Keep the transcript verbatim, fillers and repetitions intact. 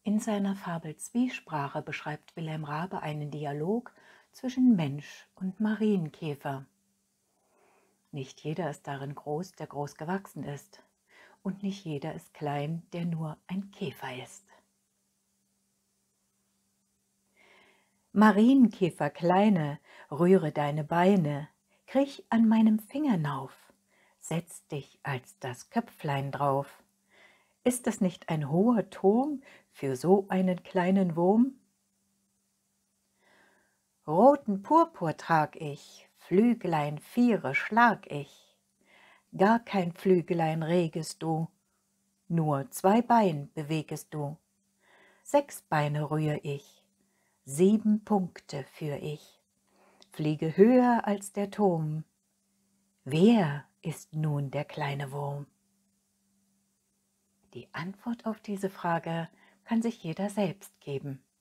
In seiner Fabel Zwiesprache beschreibt Wilhelm Raabe einen Dialog zwischen Mensch und Marienkäfer. Nicht jeder ist darin groß, der groß gewachsen ist, und nicht jeder ist klein, der nur ein Käfer ist. Marienkäfer Kleine, rühre deine Beine, kriech an meinem Finger nauf, setz dich als das Köpflein drauf. Ist es nicht ein hoher Turm für so einen kleinen Wurm? Roten Purpur trag ich, Flügelein viere schlag ich, gar kein Flügelein regest du, nur zwei Bein bewegest du. Sechs Beine rühr ich, sieben Punkte führ ich, fliege höher als der Turm. Wer ist nun der kleine Wurm? Die Antwort auf diese Frage kann sich jeder selbst geben.